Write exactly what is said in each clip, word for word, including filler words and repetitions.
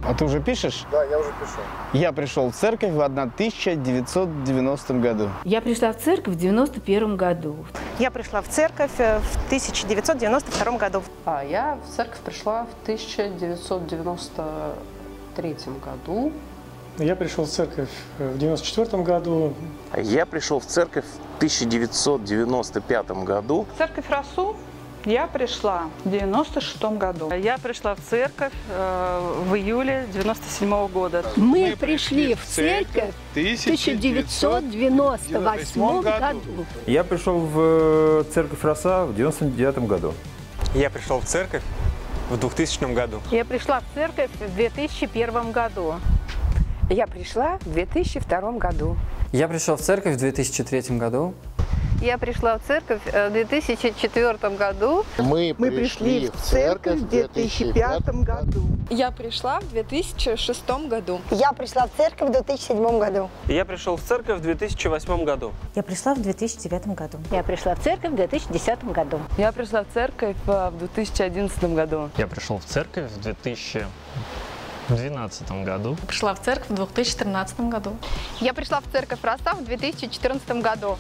А ты уже пишешь? Да, я уже пишу. Я пришел в церковь в тысяча девятьсот девяностом году. Я пришла в церковь в девяносто первом году. Я пришла в церковь в тысяча девятьсот девяносто втором году. А я в церковь пришла в тысяча девятьсот девяносто третьем году. Я пришел в церковь в девяносто четвёртом году. Я пришел в церковь в тысяча девятьсот девяносто пятом году. В церковь Расу я пришла в девяносто шестом году. Я пришла в церковь э, в июле девяносто седьмого года. Мы, Мы пришли в церковь в тысяча девятьсот девяносто восьмом году. Я пришел в церковь Роса в девяносто девятом году. Я пришел в церковь в двухтысячном году. Я пришла в церковь в две тысячи первом году. Я пришла в две тысячи втором году. Я пришел в церковь в две тысячи третьем году. Я пришла в церковь в две тысячи четвёртом году. Мы, Мы пришли в церковь в две тысячи пятом году. Я пришла в две тысячи шестом году. Я пришла в церковь в две тысячи седьмом году. Я пришел в церковь в две тысячи восьмом году. Я пришла в две тысячи девятом году. Я пришла в церковь в две тысячи десятом году. Я пришла в церковь в две тысячи одиннадцатом году. Я пришел в церковь в две тысячи двенадцатом году. Пришла в церковь в две тысячи тринадцатом году. Я пришла в церковь Роса в две тысячи четырнадцатом году.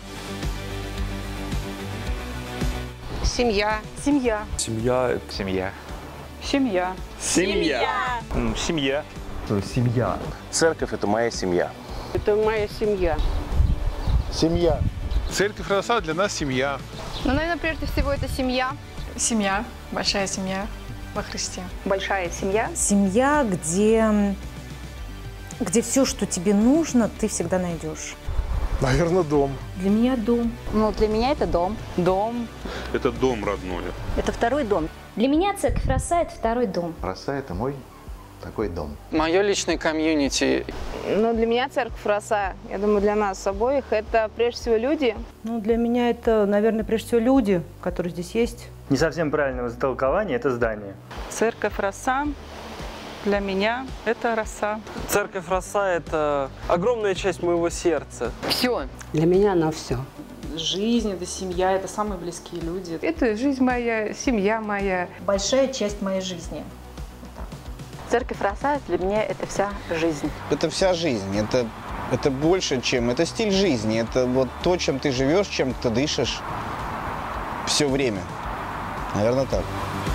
Семья. Семья. Семья. Семья. Семья. Семья. Семья. Семья. Церковь – это моя семья. Это моя семья. Семья. Церковь Роса для нас семья. Ну, наверное, прежде всего это семья. Семья. Большая семья во Христе. Большая семья. Семья, где, где все, что тебе нужно, ты всегда найдешь. Наверное, дом. Для меня дом. Ну, для меня это дом. Дом. Это дом родной. Это второй дом. Для меня церковь Роса – это второй дом. Роса – это мой такой дом. Мое личное комьюнити. Ну, для меня церковь Роса, я думаю, для нас обоих, это прежде всего люди. Ну, для меня это, наверное, прежде всего люди, которые здесь есть. Не совсем правильного истолкования – это здание. Церковь Роса для меня это роса. Церковь Роса – это огромная часть моего сердца. Все. Для меня она все. Жизнь, это семья, это самые близкие люди. Это жизнь моя, семья моя. Большая часть моей жизни. Церковь Роса для меня это вся жизнь. Это вся жизнь, это, это больше, чем… Это стиль жизни, это вот то, чем ты живешь, чем ты дышишь все время. Наверное, так.